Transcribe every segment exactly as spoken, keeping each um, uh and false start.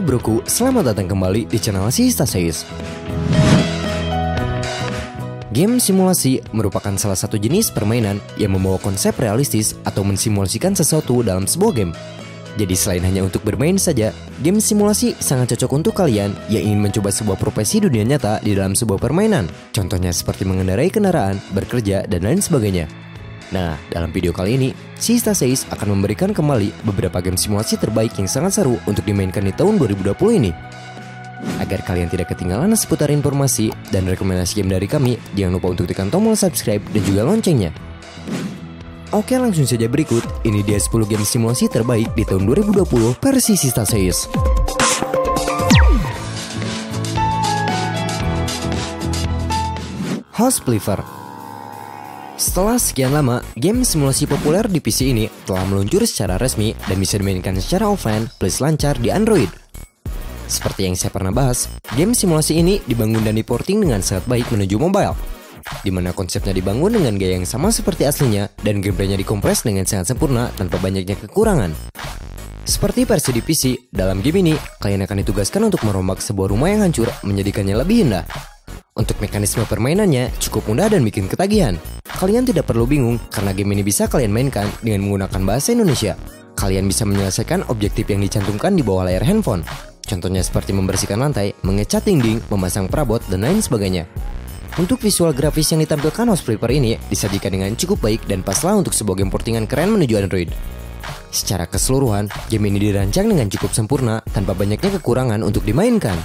broku, selamat datang kembali di channel Sista Says. Game simulasi merupakan salah satu jenis permainan yang membawa konsep realistis atau mensimulasikan sesuatu dalam sebuah game. Jadi selain hanya untuk bermain saja, game simulasi sangat cocok untuk kalian yang ingin mencoba sebuah profesi dunia nyata di dalam sebuah permainan. Contohnya seperti mengendarai kendaraan, bekerja, dan lain sebagainya. Nah, dalam video kali ini, Sista Says akan memberikan kembali beberapa game simulasi terbaik yang sangat seru untuk dimainkan di tahun dua ribu dua puluh ini. Agar kalian tidak ketinggalan seputar informasi dan rekomendasi game dari kami, jangan lupa untuk tekan tombol subscribe dan juga loncengnya. Oke, langsung saja berikut, ini dia sepuluh game simulasi terbaik di tahun dua ribu dua puluh versi Sista Says. Houseflipper. Setelah sekian lama, game simulasi populer di P C ini telah meluncur secara resmi dan bisa dimainkan secara offline plus lancar di Android. Seperti yang saya pernah bahas, game simulasi ini dibangun dan diporting dengan sangat baik menuju mobile, di mana konsepnya dibangun dengan gaya yang sama seperti aslinya dan gameplaynya dikompres dengan sangat sempurna tanpa banyaknya kekurangan. Seperti versi di P C, dalam game ini kalian akan ditugaskan untuk merombak sebuah rumah yang hancur menjadikannya lebih indah. Untuk mekanisme permainannya cukup mudah dan bikin ketagihan. Kalian tidak perlu bingung karena game ini bisa kalian mainkan dengan menggunakan bahasa Indonesia. Kalian bisa menyelesaikan objektif yang dicantumkan di bawah layar handphone. Contohnya seperti membersihkan lantai, mengecat dinding, memasang perabot, dan lain sebagainya. Untuk visual grafis yang ditampilkan Houseflipper ini disajikan dengan cukup baik dan paslah untuk sebuah game portingan keren menuju Android. Secara keseluruhan, game ini dirancang dengan cukup sempurna tanpa banyaknya kekurangan untuk dimainkan.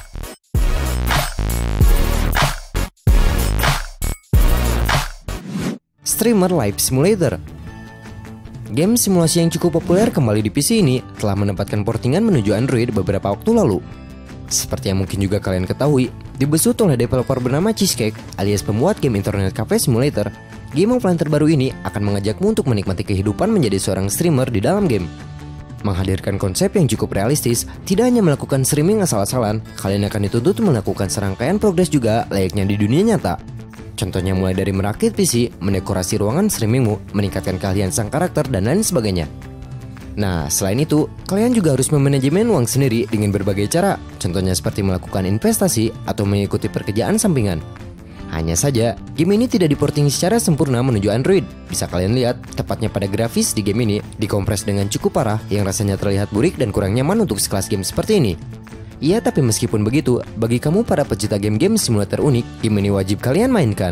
Streamer Live Simulator. Game simulasi yang cukup populer kembali di P C ini telah mendapatkan portingan menuju Android beberapa waktu lalu. Seperti yang mungkin juga kalian ketahui, dibesut oleh developer bernama Cheesecake alias pembuat game Internet Cafe Simulator, game offline terbaru ini akan mengajakmu untuk menikmati kehidupan menjadi seorang streamer di dalam game. Menghadirkan konsep yang cukup realistis, tidak hanya melakukan streaming asal-asalan, kalian akan dituntut melakukan serangkaian progres juga layaknya di dunia nyata. Contohnya mulai dari merakit P C, mendekorasi ruangan streamingmu, meningkatkan keahlian sang karakter, dan lain sebagainya. Nah, selain itu, kalian juga harus memanajemen uang sendiri dengan berbagai cara, contohnya seperti melakukan investasi atau mengikuti pekerjaan sampingan. Hanya saja, game ini tidak diporting secara sempurna menuju Android. Bisa kalian lihat, tepatnya pada grafis di game ini, dikompres dengan cukup parah yang rasanya terlihat burik dan kurang nyaman untuk sekelas game seperti ini. Iya, tapi meskipun begitu, bagi kamu para pecinta game-game simulator unik, game ini wajib kalian mainkan.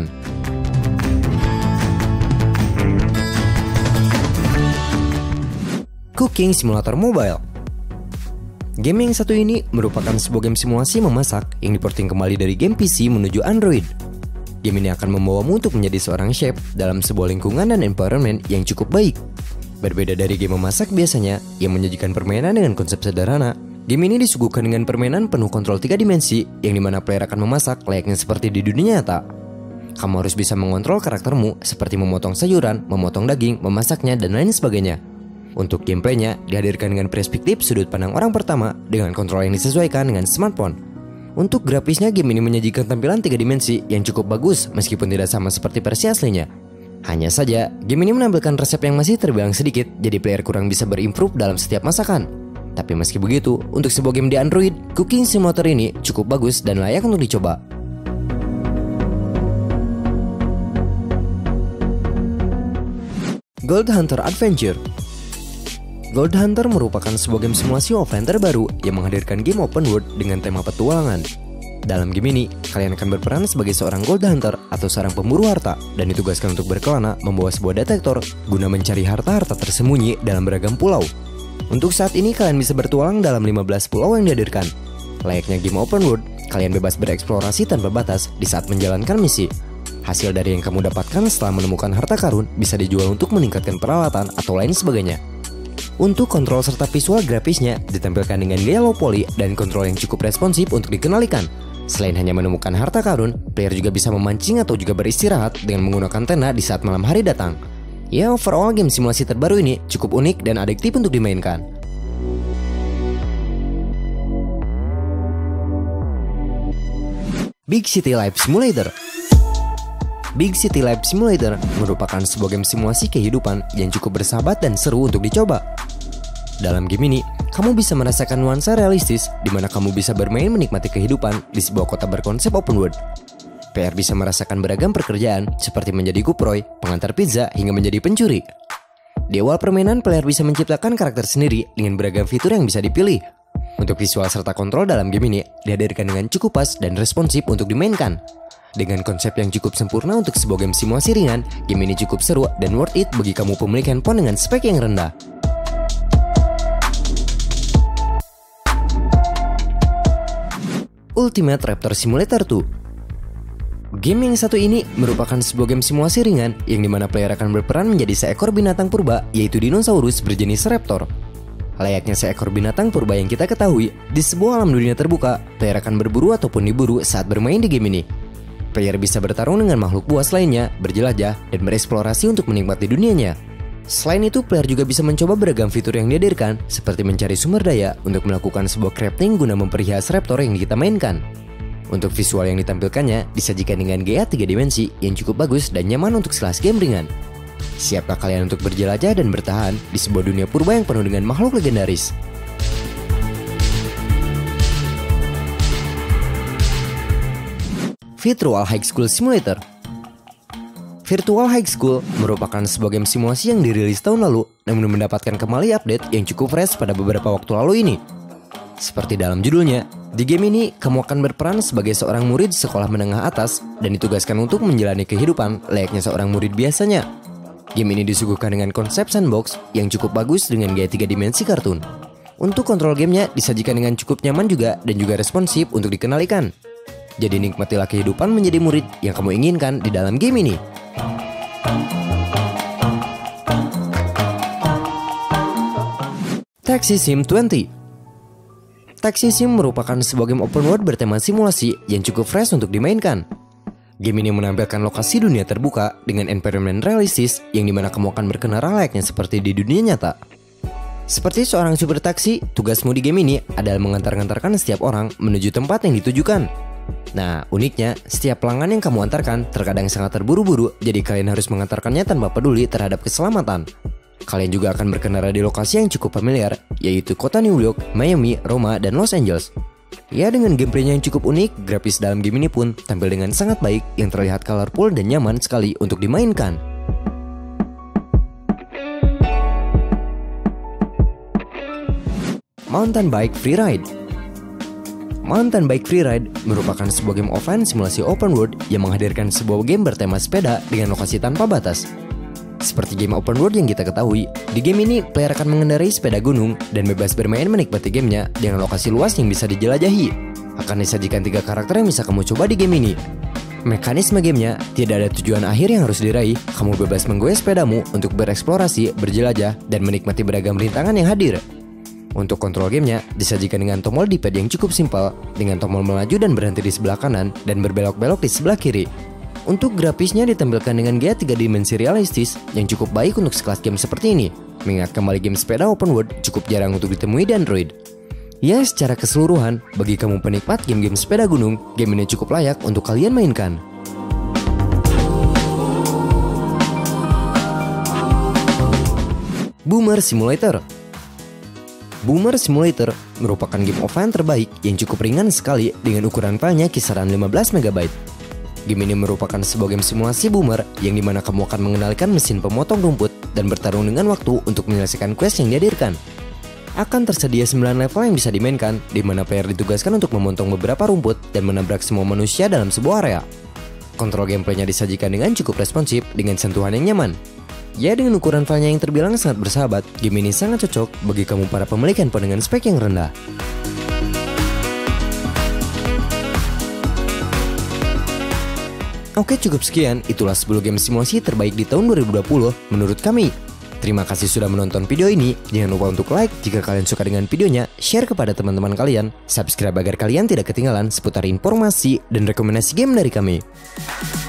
Cooking Simulator Mobile. Game yang satu ini merupakan sebuah game simulasi memasak yang diporting kembali dari game P C menuju Android. Game ini akan membawamu untuk menjadi seorang chef dalam sebuah lingkungan dan environment yang cukup baik. Berbeda dari game memasak biasanya, yang menyajikan permainan dengan konsep sederhana, game ini disuguhkan dengan permainan penuh kontrol tiga dimensi yang dimana player akan memasak layaknya seperti di dunia nyata. Kamu harus bisa mengontrol karaktermu seperti memotong sayuran, memotong daging, memasaknya, dan lain sebagainya. Untuk gameplaynya dihadirkan dengan perspektif sudut pandang orang pertama dengan kontrol yang disesuaikan dengan smartphone. Untuk grafisnya game ini menyajikan tampilan tiga dimensi yang cukup bagus meskipun tidak sama seperti versi aslinya. Hanya saja, game ini menampilkan resep yang masih terbilang sedikit, jadi player kurang bisa berimprove dalam setiap masakan. Tapi meski begitu, untuk sebuah game di Android, Cooking Simulator ini cukup bagus dan layak untuk dicoba. Gold Hunter Adventure. Gold Hunter merupakan sebuah game simulasi offline terbaru yang menghadirkan game open world dengan tema petualangan. Dalam game ini, kalian akan berperan sebagai seorang Gold Hunter atau seorang pemburu harta dan ditugaskan untuk berkelana membawa sebuah detektor guna mencari harta-harta tersembunyi dalam beragam pulau. Untuk saat ini kalian bisa bertualang dalam lima belas pulau yang dihadirkan. Layaknya game open world, kalian bebas bereksplorasi tanpa batas di saat menjalankan misi. Hasil dari yang kamu dapatkan setelah menemukan harta karun bisa dijual untuk meningkatkan peralatan atau lain sebagainya. Untuk kontrol serta visual grafisnya ditampilkan dengan gaya low poly dan kontrol yang cukup responsif untuk dikenalikan. Selain hanya menemukan harta karun, player juga bisa memancing atau juga beristirahat dengan menggunakan tenda di saat malam hari datang. Ya, overall game simulasi terbaru ini cukup unik dan adiktif untuk dimainkan. Big City Life Simulator. Big City Life Simulator merupakan sebuah game simulasi kehidupan yang cukup bersahabat dan seru untuk dicoba. Dalam game ini, kamu bisa merasakan nuansa realistis di mana kamu bisa bermain menikmati kehidupan di sebuah kota berkonsep open world. Player bisa merasakan beragam pekerjaan seperti menjadi kuproy, pengantar pizza, hingga menjadi pencuri. Di awal permainan, player bisa menciptakan karakter sendiri dengan beragam fitur yang bisa dipilih. Untuk visual serta kontrol dalam game ini dihadirkan dengan cukup pas dan responsif untuk dimainkan. Dengan konsep yang cukup sempurna untuk sebuah game simulasi ringan, game ini cukup seru dan worth it bagi kamu pemilik handphone dengan spek yang rendah. Ultimate Raptor Simulator dua. Game yang satu ini merupakan sebuah game simulasi ringan yang dimana player akan berperan menjadi seekor binatang purba, yaitu dinosaurus berjenis raptor. Layaknya seekor binatang purba yang kita ketahui, di sebuah alam dunia terbuka, player akan berburu ataupun diburu saat bermain di game ini. Player bisa bertarung dengan makhluk buas lainnya, berjelajah, dan bereksplorasi untuk menikmati dunianya. Selain itu, player juga bisa mencoba beragam fitur yang dihadirkan, seperti mencari sumber daya untuk melakukan sebuah crafting guna memperhias raptor yang kita mainkan. Untuk visual yang ditampilkannya, disajikan dengan gaya tiga dimensi yang cukup bagus dan nyaman untuk sekelas game ringan. Siapkah kalian untuk berjelajah dan bertahan di sebuah dunia purba yang penuh dengan makhluk legendaris? Virtual High School Simulator. Virtual High School merupakan sebuah game simulasi yang dirilis tahun lalu, namun mendapatkan kembali update yang cukup fresh pada beberapa waktu lalu ini. Seperti dalam judulnya, di game ini kamu akan berperan sebagai seorang murid sekolah menengah atas dan ditugaskan untuk menjalani kehidupan layaknya seorang murid biasanya. Game ini disuguhkan dengan konsep sandbox yang cukup bagus dengan gaya tiga dimensi kartun. Untuk kontrol gamenya disajikan dengan cukup nyaman juga dan juga responsif untuk dikenalikan. Jadi nikmatilah kehidupan menjadi murid yang kamu inginkan di dalam game ini. Taxi Sim dua puluh. Taxi Sim merupakan sebuah game open world bertema simulasi yang cukup fresh untuk dimainkan. Game ini menampilkan lokasi dunia terbuka dengan environment realistis yang dimana kamu akan berkendara layaknya seperti di dunia nyata. Seperti seorang supir taksi, tugasmu di game ini adalah mengantar-antarkan setiap orang menuju tempat yang ditujukan. Nah, uniknya, setiap pelanggan yang kamu antarkan terkadang sangat terburu-buru, jadi kalian harus mengantarkannya tanpa peduli terhadap keselamatan. Kalian juga akan berkendara di lokasi yang cukup familiar, yaitu kota New York, Miami, Roma, dan Los Angeles. Ya, dengan gameplaynya yang cukup unik, grafis dalam game ini pun tampil dengan sangat baik yang terlihat colorful dan nyaman sekali untuk dimainkan. Mountain Bike Freeride. Mountain Bike Freeride merupakan sebuah game offline simulasi open world yang menghadirkan sebuah game bertema sepeda dengan lokasi tanpa batas. Seperti game open world yang kita ketahui, di game ini player akan mengendarai sepeda gunung dan bebas bermain menikmati gamenya dengan lokasi luas yang bisa dijelajahi. Akan disajikan tiga karakter yang bisa kamu coba di game ini. Mekanisme gamenya tidak ada tujuan akhir yang harus diraih, kamu bebas menggoyah sepedamu untuk bereksplorasi, berjelajah, dan menikmati beragam rintangan yang hadir. Untuk kontrol gamenya disajikan dengan tombol D-pad yang cukup simpel, dengan tombol melaju dan berhenti di sebelah kanan dan berbelok-belok di sebelah kiri. Untuk grafisnya ditampilkan dengan gaya tiga dimensi realistis yang cukup baik untuk sekelas game seperti ini, mengingat kembali game sepeda open world cukup jarang untuk ditemui di Android. Ya, secara keseluruhan, bagi kamu penikmat game-game sepeda gunung, game ini cukup layak untuk kalian mainkan. Boomer Simulator. Boomer Simulator merupakan game offline terbaik yang cukup ringan sekali dengan ukuran filenya kisaran lima belas megabyte. Game ini merupakan sebuah game simulasi boomer yang dimana kamu akan mengendalikan mesin pemotong rumput dan bertarung dengan waktu untuk menyelesaikan quest yang dihadirkan. Akan tersedia sembilan level yang bisa dimainkan, di mana player ditugaskan untuk memotong beberapa rumput dan menabrak semua manusia dalam sebuah area. Kontrol gameplaynya disajikan dengan cukup responsif dengan sentuhan yang nyaman. Ya, dengan ukuran filenya yang terbilang sangat bersahabat, game ini sangat cocok bagi kamu para pemilik handphone dengan spek yang rendah. Oke, cukup sekian, itulah sepuluh game simulasi terbaik di tahun dua ribu dua puluh menurut kami. Terima kasih sudah menonton video ini, jangan lupa untuk like jika kalian suka dengan videonya, share kepada teman-teman kalian, subscribe agar kalian tidak ketinggalan seputar informasi dan rekomendasi game dari kami.